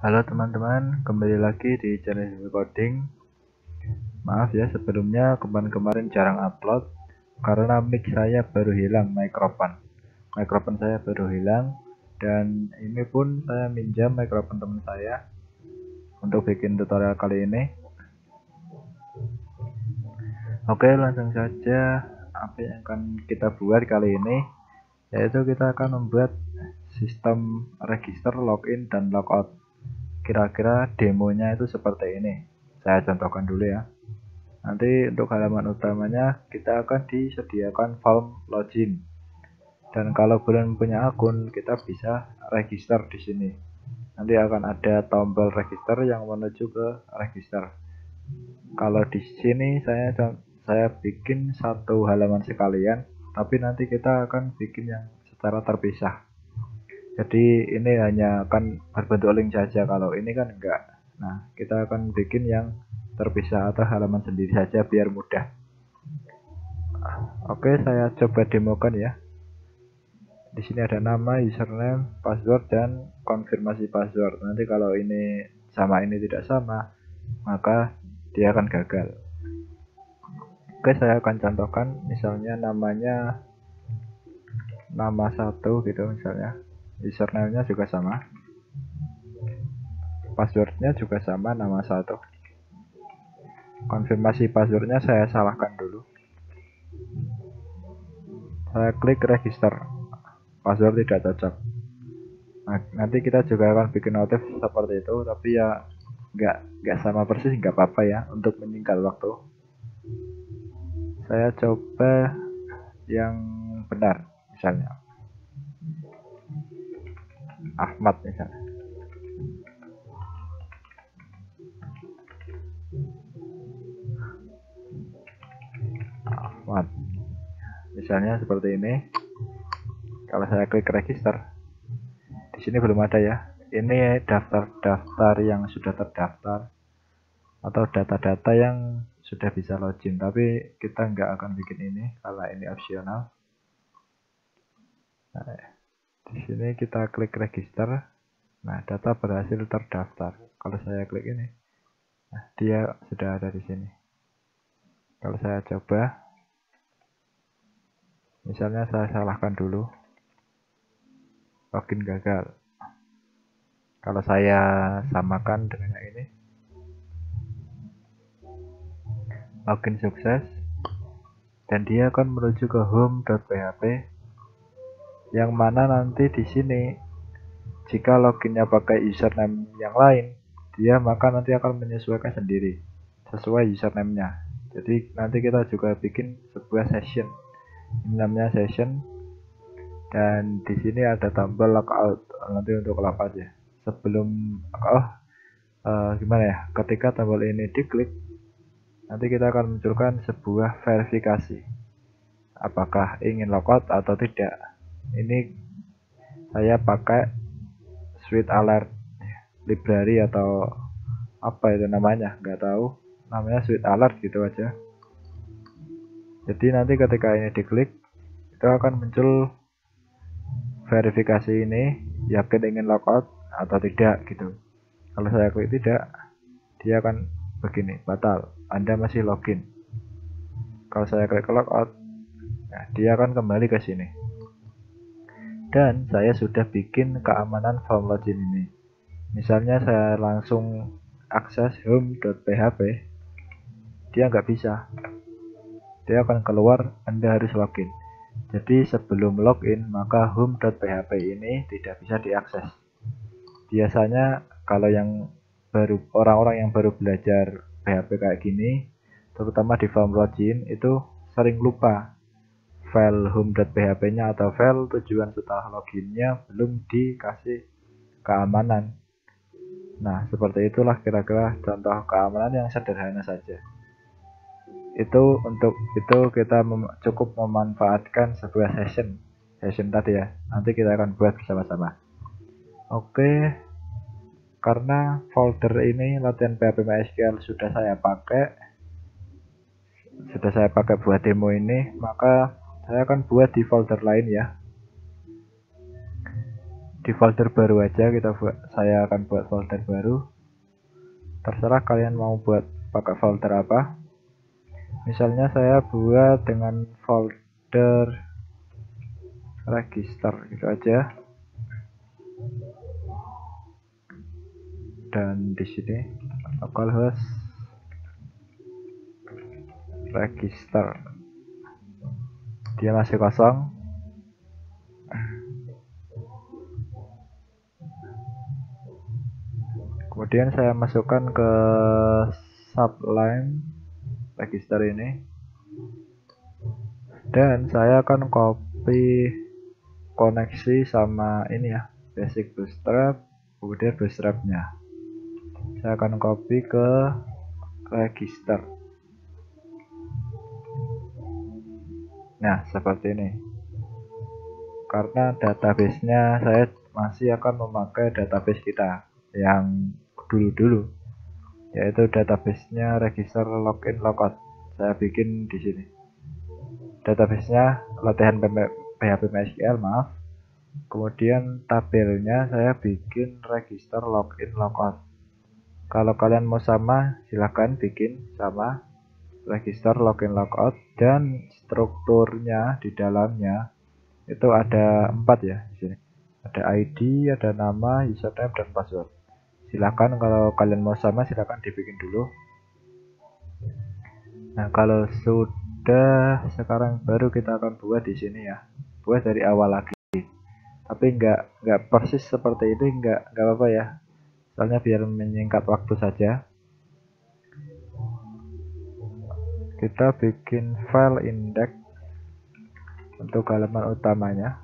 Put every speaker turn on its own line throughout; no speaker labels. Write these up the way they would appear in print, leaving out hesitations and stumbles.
Halo teman-teman, kembali lagi di channel Coding. Maaf ya sebelumnya kemarin jarang upload karena mic saya baru hilang, mikrofon saya baru hilang, dan ini pun saya minjam mikrofon teman saya untuk bikin tutorial kali ini. Oke, langsung saja. Apa yang akan kita buat kali ini, yaitu kita akan membuat sistem register login dan logout. Kira-kira demonya itu seperti ini. Saya contohkan dulu ya. Nanti untuk halaman utamanya kita akan disediakan form login. Dan kalau belum punya akun, kita bisa register di sini. Nanti akan ada tombol register yang menuju ke register. Kalau di sini saya bikin satu halaman sekalian, tapi nanti kita akan bikin yang secara terpisah. Jadi ini hanya akan berbentuk link saja, kalau ini kan enggak. Nah, kita akan bikin yang terpisah atau halaman sendiri saja biar mudah. Oke, saya coba demokan ya. Di sini ada nama, username, password, dan konfirmasi password. Nanti kalau ini sama ini tidak sama, maka dia akan gagal. Oke, saya akan contohkan misalnya namanya nama 1 gitu misalnya. Username-nya juga sama. Passwordnya juga sama, nama 1. Konfirmasi passwordnya saya salahkan dulu. Saya klik register. Password tidak cocok. Nah, nanti kita juga akan bikin notif seperti itu, tapi ya nggak sama persis, nggak apa-apa ya, untuk menyingkat waktu. Saya coba yang benar, misalnya Ahmad misalnya. Ahmad misalnya seperti ini. Kalau saya klik register, di sini belum ada ya. Ini daftar-daftar yang sudah terdaftar atau data-data yang sudah bisa login, tapi kita nggak akan bikin ini karena ini opsional. Nah, di sini kita klik register. Nah, data berhasil terdaftar. Kalau saya klik ini, nah, dia sudah ada di sini. Kalau saya coba, misalnya saya salahkan dulu, login gagal. Kalau saya samakan dengan yang ini, login sukses, dan dia akan menuju ke home.php, yang mana nanti di sini jika loginnya pakai username yang lain, dia maka nanti akan menyesuaikan sendiri sesuai username-nya. Jadi nanti kita juga bikin sebuah session. Ini namanya session, dan di sini ada tombol logout. Nanti untuk logout ya. Sebelum gimana ya? Ketika tombol ini diklik, nanti kita akan munculkan sebuah verifikasi. Apakah ingin logout atau tidak? Ini saya pakai Sweet Alert library atau apa itu namanya, nggak tahu, namanya Sweet Alert gitu aja. Jadi nanti ketika ini diklik, itu akan muncul verifikasi ini, yakin ingin logout atau tidak gitu. Kalau saya klik tidak, dia akan begini, batal, Anda masih login. Kalau saya klik logout, nah dia akan kembali ke sini. Dan saya sudah bikin keamanan form login ini. Misalnya saya langsung akses home.php, dia nggak bisa. Dia akan keluar, Anda harus login. Jadi sebelum login, maka home.php ini tidak bisa diakses. Biasanya kalau yang orang-orang yang baru belajar PHP kayak gini, terutama di form login, itu sering lupa file home.php-nya atau file tujuan setelah loginnya belum dikasih keamanan. Nah, seperti itulah kira-kira contoh keamanan yang sederhana saja. Untuk itu kita cukup memanfaatkan sebuah session tadi ya. Nanti kita akan buat bersama-sama. Oke, karena folder ini latihan PHP MySQL sudah saya pakai buat demo ini, maka saya akan buat di folder lain ya. di folder baru aja saya akan buat folder baru. Terserah kalian mau buat pakai folder apa. Misalnya saya buat dengan folder register gitu aja. Dan di sini localhost register, dia masih kosong. Kemudian saya masukkan ke subline register ini, dan saya akan copy koneksi sama ini ya, basic bootstrap, kemudian bootstrapnya saya akan copy ke register. Nah, seperti ini. Karena database-nya saya masih akan memakai database kita yang dulu-dulu, yaitu database-nya register login logout. Saya bikin di sini. Database-nya latihan PHP MySQL, maaf. Kemudian tabelnya saya bikin register login logout. Kalau kalian mau sama, silahkan bikin sama register login logout, dan strukturnya di dalamnya itu ada 4 ya di sini. Ada ID, ada nama, username, dan password. Silahkan kalau kalian mau sama, silahkan dibikin dulu. Nah, kalau sudah, sekarang baru kita akan buat di sini ya. Buat dari awal lagi. Tapi nggak persis seperti itu, nggak apa-apa ya. Soalnya biar menyingkat waktu saja. Kita bikin file index untuk halaman utamanya.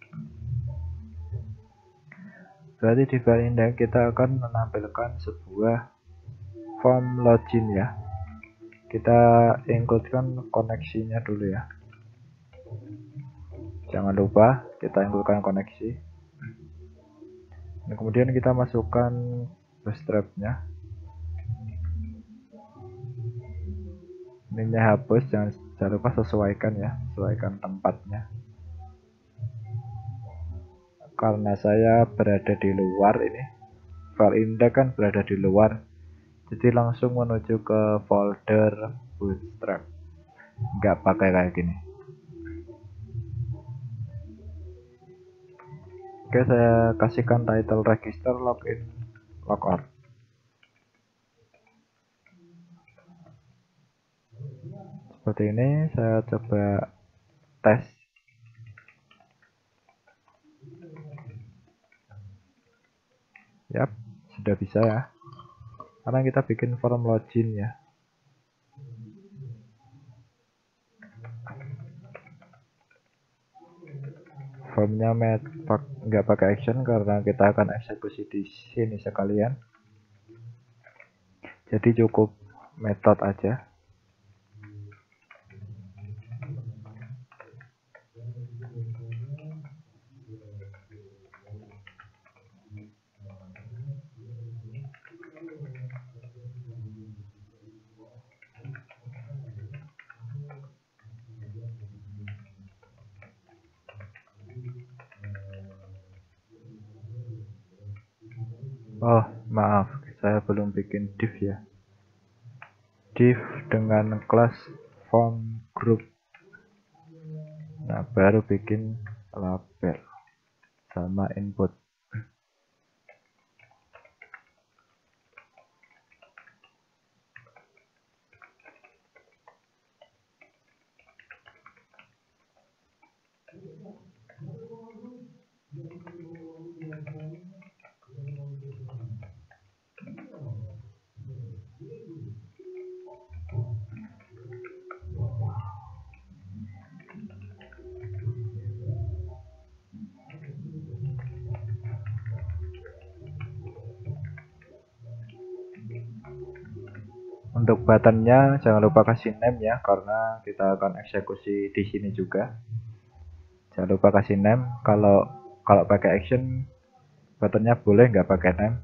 Berarti di file index kita akan menampilkan sebuah form login ya. Kita include-kan koneksinya dulu ya. Jangan lupa kita include-kan koneksi. Nah, kemudian kita masukkan bootstrap-nya. Ini hapus, jangan lupa sesuaikan ya, sesuaikan tempatnya. Karena saya berada di luar ini, file index kan berada di luar, jadi langsung menuju ke folder bootstrap, nggak pakai kayak gini. Oke, saya kasihkan title register login logout. Seperti ini, saya coba tes. Yap, sudah bisa ya. Karena kita bikin form login ya. Formnya nggak pakai action karena kita akan eksekusi di sini sekalian. Jadi cukup metode aja. Oh, maaf, saya belum bikin div ya. Div dengan kelas form group. Nah, baru bikin label sama input. Untuk buttonnya jangan lupa kasih name ya, karena kita akan eksekusi di sini juga. Jangan lupa kasih name. Kalau pakai action, buttonnya boleh nggak pakai name.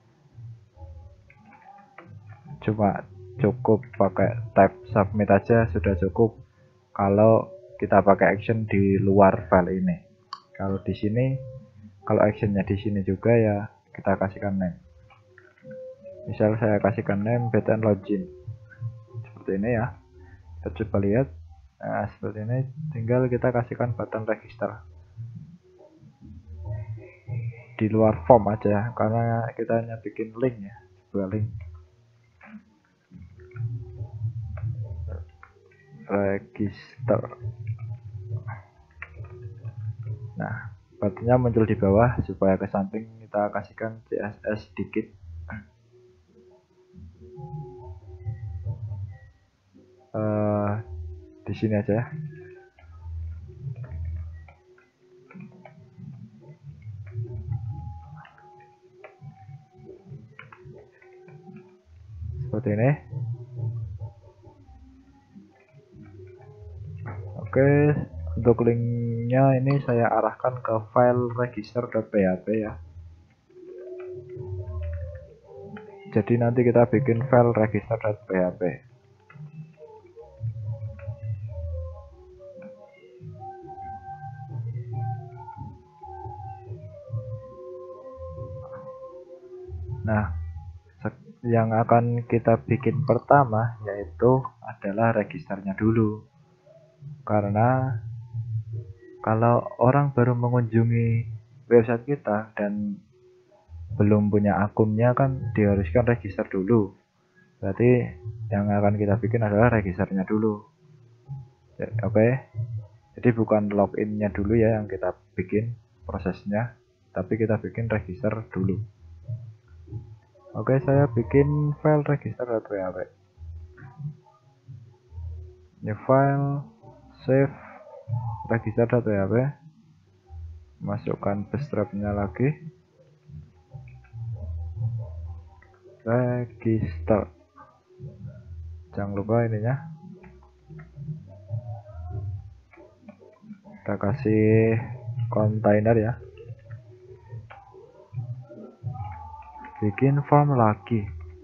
Cuma cukup pakai tab submit aja sudah cukup. Kalau kita pakai action di luar file ini. Kalau di sini, Kalau actionnya di sini juga ya kita kasihkan name. Misal saya kasihkan name button login seperti ini ya. Kita coba lihat. Nah, seperti ini, tinggal kita kasihkan button register di luar form aja karena kita hanya bikin link ya, sebuah link register. Nah, buttonnya muncul di bawah. Supaya ke samping kita kasihkan CSS dikit. Di sini aja ya. Seperti ini. Oke, untuk linknya ini saya arahkan ke file register.php ya. Jadi nanti kita bikin file register.php. Nah, yang akan kita bikin pertama yaitu adalah registernya dulu. Karena kalau orang baru mengunjungi website kita dan belum punya akunnya kan diharuskan register dulu. Berarti yang akan kita bikin adalah registernya dulu. Oke. Jadi bukan loginnya dulu ya yang kita bikin prosesnya, tapi kita bikin register dulu. Oke, saya bikin file register.php. New file, save register.php, masukkan bootstrapnya lagi, register, jangan lupa ininya kita kasih kontainer ya, bikin form lagi.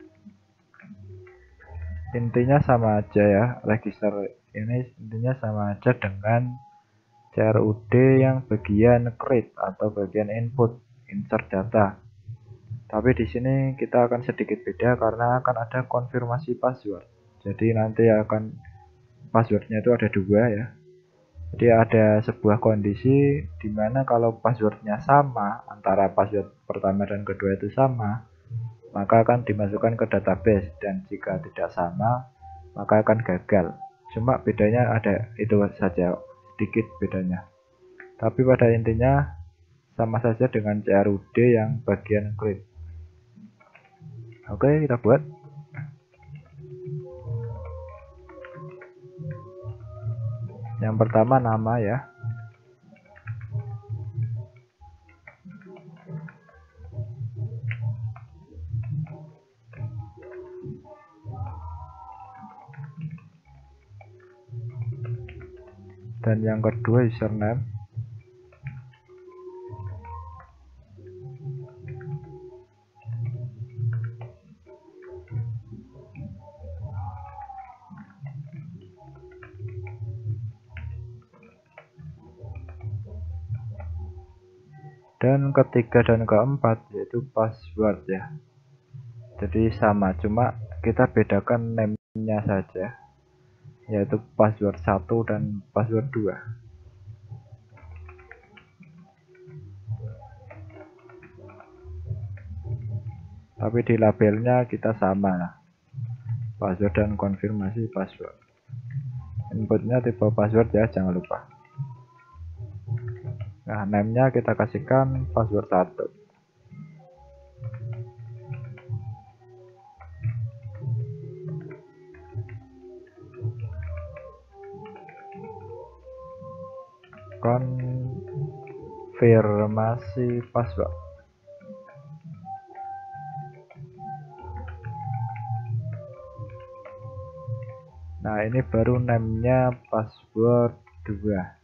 Intinya sama aja ya, register ini intinya sama aja dengan CRUD yang bagian create atau bagian input, insert data. Tapi di sini kita akan sedikit beda karena akan ada konfirmasi password. Jadi nanti akan passwordnya itu ada dua ya. Jadi ada sebuah kondisi di mana kalau passwordnya sama antara password pertama dan kedua itu sama, maka akan dimasukkan ke database, dan jika tidak sama maka akan gagal. Cuma bedanya ada itu saja, sedikit bedanya. Tapi pada intinya sama saja dengan CRUD yang bagian create. Oke, kita buat. Yang pertama nama ya. Dan yang kedua username. Dan ketiga dan keempat yaitu password ya. Jadi sama, cuma kita bedakan name-nya saja, yaitu password 1 dan password 2. Tapi di labelnya kita sama, password dan konfirmasi password. Inputnya tipe password ya, jangan lupa. Nah, name-nya kita kasihkan password 1. Konfirmasi password. Nah, ini baru name-nya password 2.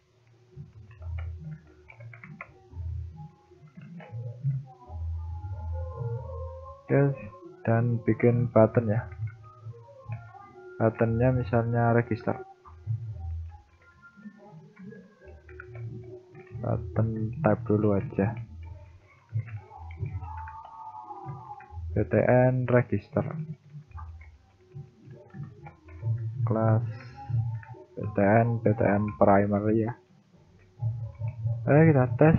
Oke, dan bikin button ya. Buttonnya misalnya register. Button type dulu aja. btn register kelas btn primary ya. Oke, kita tes.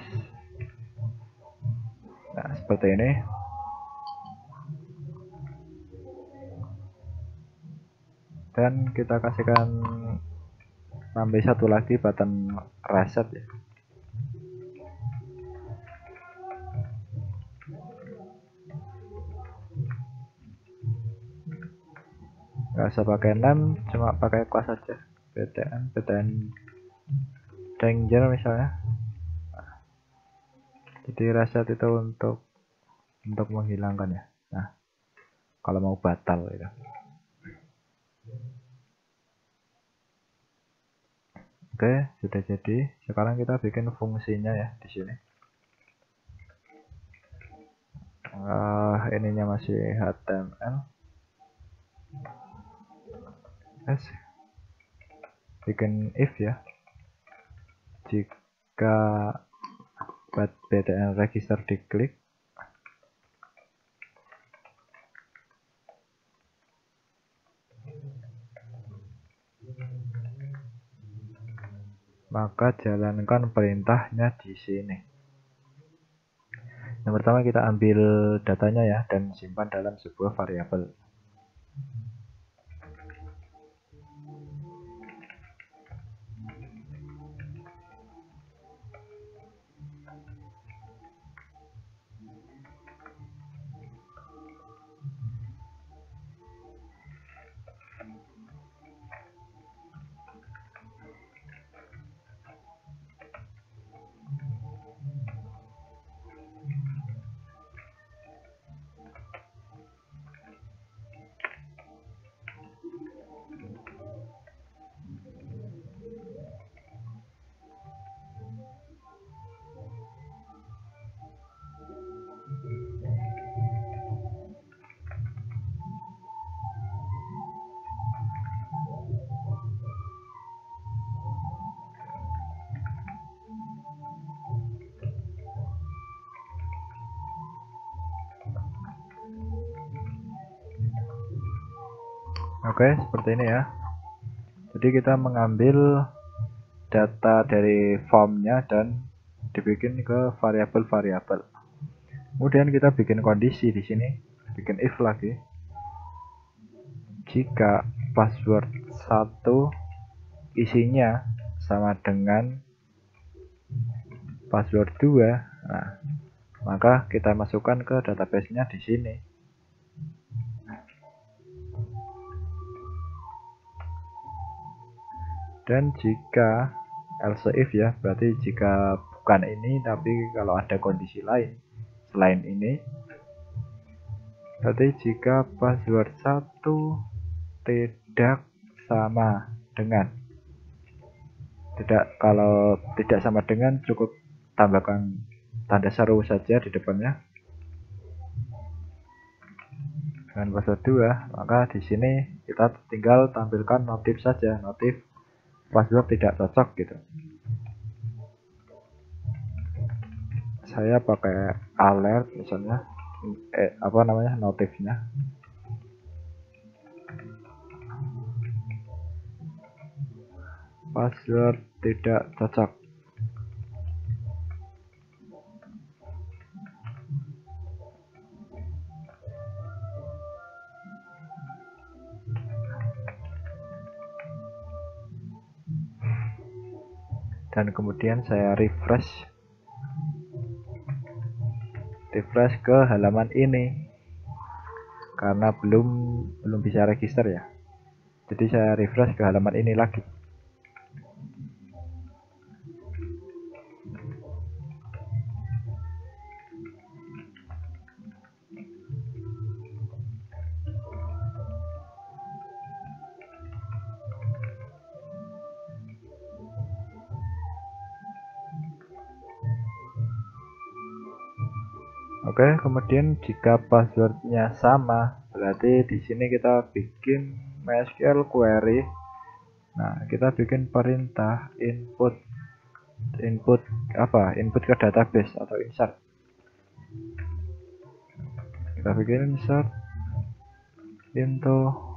Nah, seperti ini. Dan kita kasihkan tambah satu lagi button reset ya. Nggak usah pakai name, cuma pakai kelas saja. btn danger misalnya. Jadi reset itu untuk menghilangkan ya. Nah, kalau mau batal gitu. Oke, sudah jadi. Sekarang kita bikin fungsinya ya di sini. Ininya masih HTML. Yes. Bikin if ya. Jika btn register diklik, maka jalankan perintahnya di sini. Yang pertama kita ambil datanya ya dan simpan dalam sebuah variabel. Oke, seperti ini ya. Jadi kita mengambil data dari formnya dan dibikin ke variabel-variabel. Kemudian kita bikin kondisi di sini, bikin if lagi. Jika password 1 isinya sama dengan password 2, nah, maka kita masukkan ke database-nya di sini. Dan jika else if ya, berarti jika bukan ini tapi kalau ada kondisi lain selain ini, berarti jika password 1 tidak sama dengan, kalau tidak sama dengan cukup tambahkan tanda seru saja di depannya dengan password 2, maka di sini kita tinggal tampilkan notif saja, notif password tidak cocok gitu. Saya pakai alert misalnya, notifnya. Password tidak cocok. Dan kemudian saya refresh ke halaman ini karena belum bisa register ya. Jadi saya refresh ke halaman ini lagi. Oke, kemudian jika passwordnya sama, berarti di sini kita bikin MySQL query. Nah, kita bikin perintah input ke database atau insert. kita bikin insert into,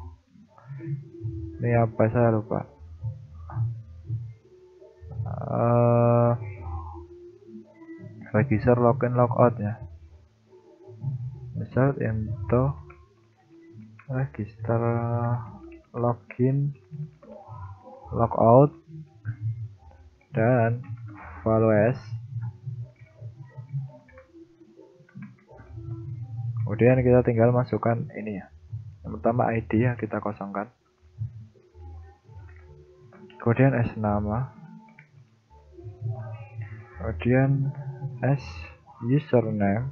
ini apa saya lupa, register login logout ya, insert into register login logout dan values. Kemudian kita tinggal masukkan ini ya, yang pertama ID ya kita kosongkan, kemudian as nama, kemudian as username,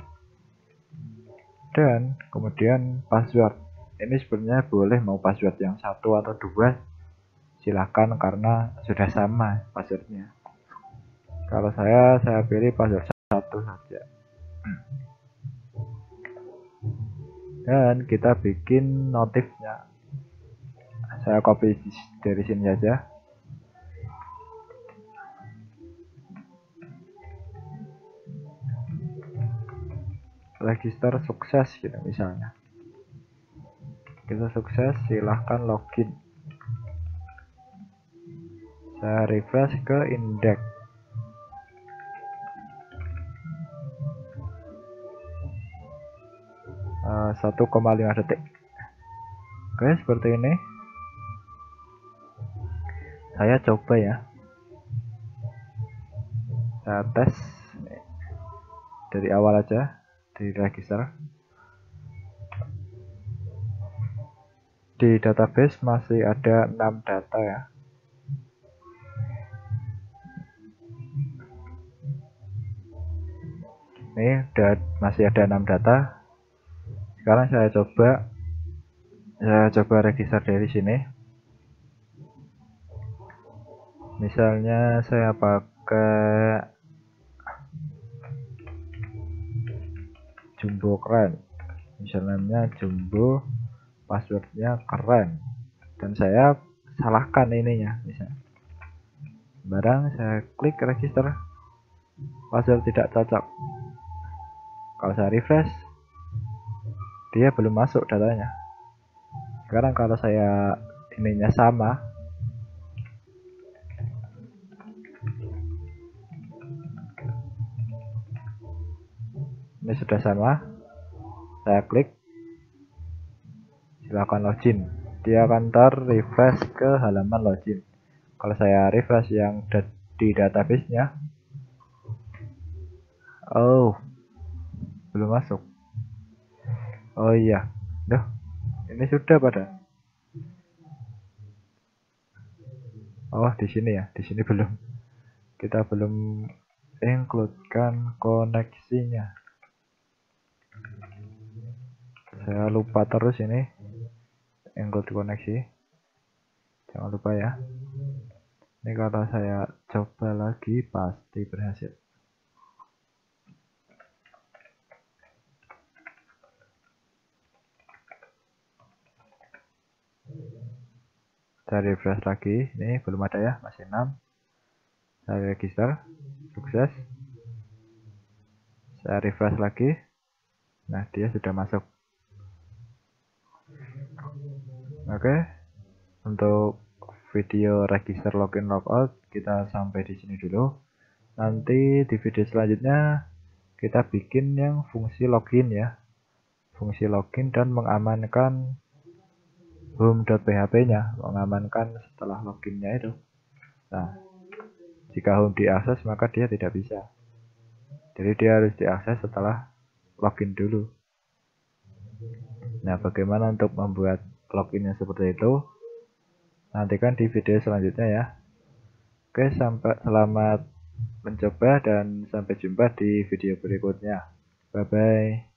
dan kemudian password. Ini sebenarnya boleh mau password yang 1 atau 2 silahkan karena sudah sama passwordnya. Kalau saya pilih password 1 saja. Dan kita bikin notifnya, saya copy dari sini saja. Register sukses gitu misalnya, kita sukses, silahkan login. Saya refresh ke index. Uh, 1,5 detik. Oke, seperti ini. Saya coba ya. Saya tes dari awal aja, di register. Di database masih ada 6 data ya. Ini masih ada 6 data. Sekarang saya coba register dari sini. Misalnya saya pakai Jumbo Keren, misalnya Jumbo, passwordnya keren, dan saya salahkan ininya, misalnya barang saya klik register, password tidak cocok. Kalau saya refresh, dia belum masuk datanya. Sekarang kalau saya ininya sama, ini sudah sama, saya klik, silakan login, dia akan refresh ke halaman login. Kalau saya refresh yang di database-nya, oh belum masuk. Oh iya, ini sudah pada. Oh di sini ya, di sini belum. Kita belum include-kan koneksinya. Saya lupa terus ini include koneksi. Jangan lupa ya. Ini kalau saya coba lagi pasti berhasil. Saya refresh lagi, ini belum ada ya, masih 6. Saya register, sukses. Saya refresh lagi, nah dia sudah masuk. Oke, untuk video register login logout kita sampai di sini dulu. Nanti di video selanjutnya kita bikin yang fungsi login ya, fungsi login dan mengamankan home.php-nya, mengamankan setelah loginnya itu. Nah, jika home diakses maka dia tidak bisa. Jadi dia harus diakses setelah login dulu. Nah, bagaimana untuk membuat loginnya seperti itu? Nantikan di video selanjutnya ya. Oke, selamat mencoba dan sampai jumpa di video berikutnya. Bye bye.